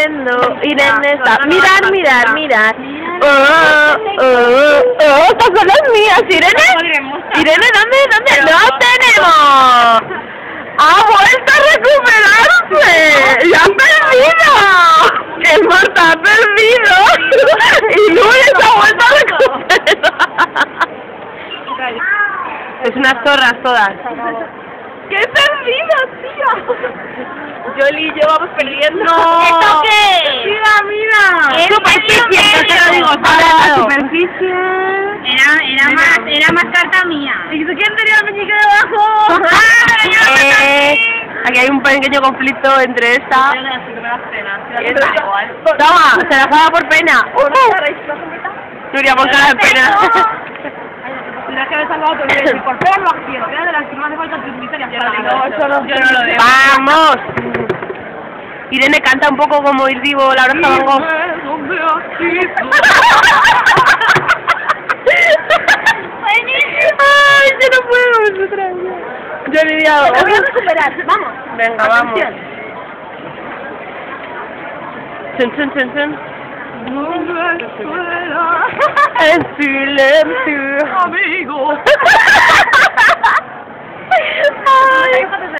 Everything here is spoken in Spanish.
perdiendo. Irene está... Mirar. Estas son las mías, Irene. Irene, ¿dónde? ¡No tenemos! ¡Ha vuelto a recuperarse! ¡Ya ha perdido! ¡El Marta ha perdido! ¡Y Luis ha vuelto a recuperar! Es unas zorras todas. ¡Qué perdido, tío! Yoli y yo vamos perdiendo. ¡No! ¿Esto qué? Mira. Superficie, yo te lo digo. Ahora La superficie. Era más carta mía. ¿Y quién tenía el meñique debajo? Aquí hay un pequeño conflicto entre esta. Y esta. Toma, se la paga por pena. Nuria, por cara de pena. Tendrás que haber salvado tu vida y decir, por favor, lo quiero. Queda de las que no hace falta tu miseria. Yo no lo digo. ¡Vamos! Irene canta un poco como Ir Vivo, la Rosa Van Gogh. ¡Ay, yo no puedo! Yo le diría algo. Lo voy a recuperar, vamos. Venga, vamos. Chun. En silencio. Amigo. Ay.